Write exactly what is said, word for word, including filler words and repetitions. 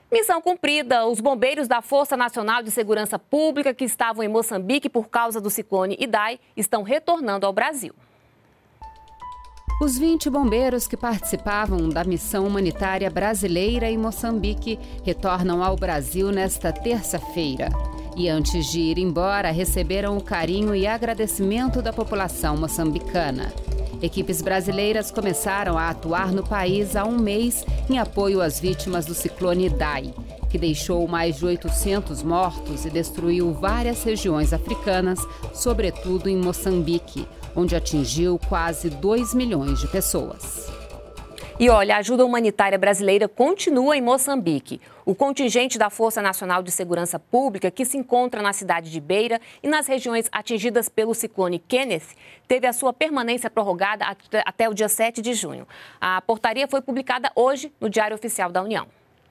Missão cumprida. Os bombeiros da Força Nacional de Segurança Pública que estavam em Moçambique por causa do ciclone Idai estão retornando ao Brasil. Os vinte bombeiros que participavam da missão humanitária brasileira em Moçambique retornam ao Brasil nesta terça-feira. E antes de ir embora, receberam o carinho e agradecimento da população moçambicana. Equipes brasileiras começaram a atuar no país há um mês em apoio às vítimas do ciclone Idai, que deixou mais de oitocentos mortos e destruiu várias regiões africanas, sobretudo em Moçambique, onde atingiu quase dois milhões de pessoas. E olha, a ajuda humanitária brasileira continua em Moçambique. O contingente da Força Nacional de Segurança Pública, que se encontra na cidade de Beira e nas regiões atingidas pelo ciclone Kenneth, teve a sua permanência prorrogada até o dia sete de junho. A portaria foi publicada hoje no Diário Oficial da União.